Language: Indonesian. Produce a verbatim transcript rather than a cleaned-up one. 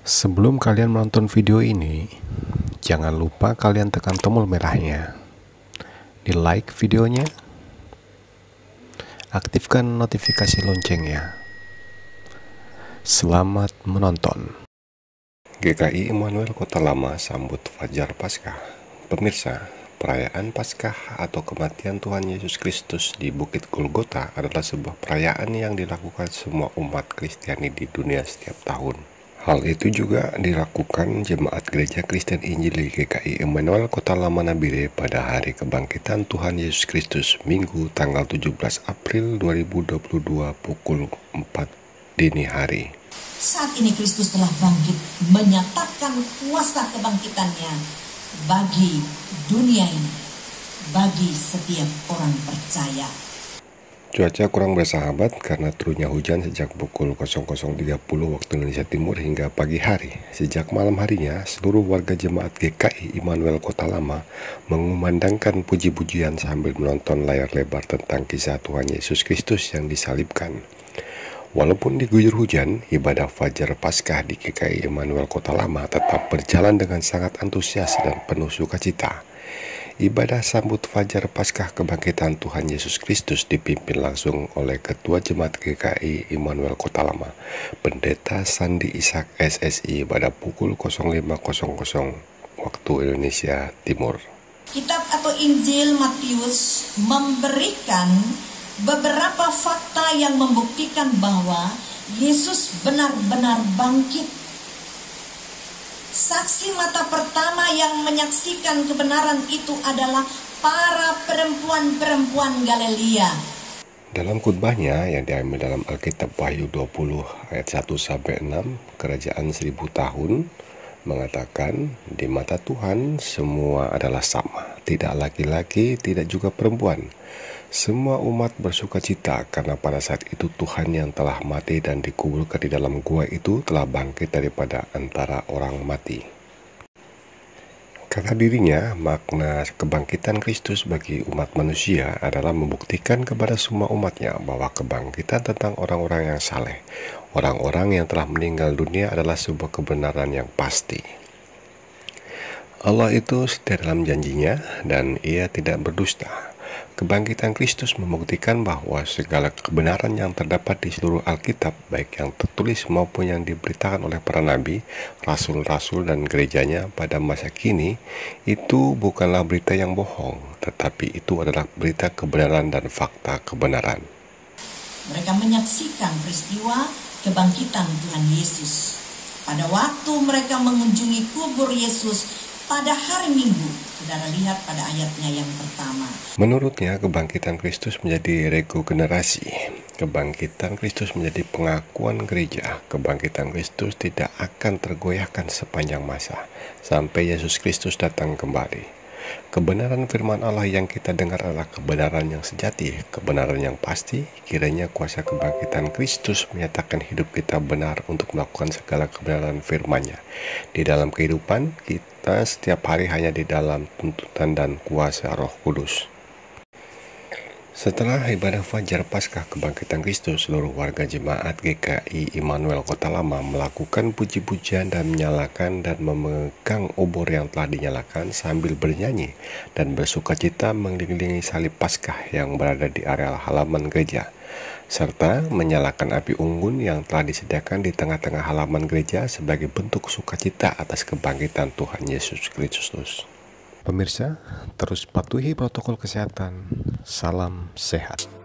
Sebelum kalian menonton video ini, jangan lupa kalian tekan tombol merahnya, di like videonya, aktifkan notifikasi loncengnya. Selamat menonton. G K I Immanuel Kota Lama sambut Fajar Paskah. Pemirsa, perayaan Paskah atau kematian Tuhan Yesus Kristus di Bukit Golgota adalah sebuah perayaan yang dilakukan semua umat Kristiani di dunia setiap tahun. Hal itu juga dilakukan Jemaat Gereja Kristen Injili G K I Immanuel Kota Lama Nabire pada hari kebangkitan Tuhan Yesus Kristus, Minggu tanggal tujuh belas April dua ribu dua puluh dua pukul empat dini hari. Saat ini Kristus telah bangkit, menyatakan kuasa kebangkitannya bagi dunia ini, bagi setiap orang percaya. Cuaca kurang bersahabat karena turunnya hujan sejak pukul nol nol tiga puluh waktu Indonesia Timur hingga pagi hari. Sejak malam harinya, seluruh warga jemaat G K I Immanuel Kota Lama mengumandangkan puji-pujian sambil menonton layar lebar tentang kisah Tuhan Yesus Kristus yang disalibkan. Walaupun diguyur hujan, ibadah Fajar Paskah di G K I Immanuel Kota Lama tetap berjalan dengan sangat antusias dan penuh sukacita. Ibadah sambut Fajar Paskah kebangkitan Tuhan Yesus Kristus dipimpin langsung oleh Ketua Jemaat G K I Immanuel Kota Lama, Pendeta Sandi Ishak S S I pada pukul nol lima nol nol waktu Indonesia Timur. Kitab atau Injil Matius memberikan beberapa fakta yang membuktikan bahwa Yesus benar-benar bangkit. Saksi mata pertama yang menyaksikan kebenaran itu adalah para perempuan-perempuan Galilea. Dalam khutbahnya yang diambil dalam Alkitab Wahyu dua puluh ayat satu sampai enam, Kerajaan Seribu Tahun mengatakan, di mata Tuhan semua adalah sama, tidak laki-laki, tidak juga perempuan. Semua umat bersukacita karena pada saat itu Tuhan yang telah mati dan dikuburkan di dalam gua itu telah bangkit daripada antara orang mati. Kata dirinya, makna kebangkitan Kristus bagi umat manusia adalah membuktikan kepada semua umatnya bahwa kebangkitan tentang orang-orang yang saleh, orang-orang yang telah meninggal dunia adalah sebuah kebenaran yang pasti. Allah itu setia dalam janjinya dan Ia tidak berdusta. Kebangkitan Kristus membuktikan bahwa segala kebenaran yang terdapat di seluruh Alkitab, baik yang tertulis maupun yang diberitakan oleh para nabi, rasul-rasul dan gerejanya pada masa kini, itu bukanlah berita yang bohong, tetapi itu adalah berita kebenaran dan fakta kebenaran. Mereka menyaksikan peristiwa kebangkitan Tuhan Yesus. Pada waktu mereka mengunjungi kubur Yesus pada hari Minggu, saudara lihat pada ayatnya yang pertama. Menurutnya, kebangkitan Kristus menjadi regenerasi. Kebangkitan Kristus menjadi pengakuan gereja. Kebangkitan Kristus tidak akan tergoyahkan sepanjang masa, sampai Yesus Kristus datang kembali. Kebenaran firman Allah yang kita dengar adalah kebenaran yang sejati, kebenaran yang pasti. Kiranya kuasa kebangkitan Kristus menyatakan hidup kita benar untuk melakukan segala kebenaran firman-Nya. Di dalam kehidupan kita setiap hari hanya di dalam tuntutan dan kuasa Roh Kudus. Setelah ibadah Fajar Paskah kebangkitan Kristus, seluruh warga jemaat G K I Immanuel Kota Lama melakukan puji-pujian dan menyalakan dan memegang obor yang telah dinyalakan sambil bernyanyi dan bersukacita mengelilingi salib Paskah yang berada di area halaman gereja, serta menyalakan api unggun yang telah disediakan di tengah-tengah halaman gereja sebagai bentuk sukacita atas kebangkitan Tuhan Yesus Kristus. Pemirsa, terus patuhi protokol kesehatan. Salam sehat.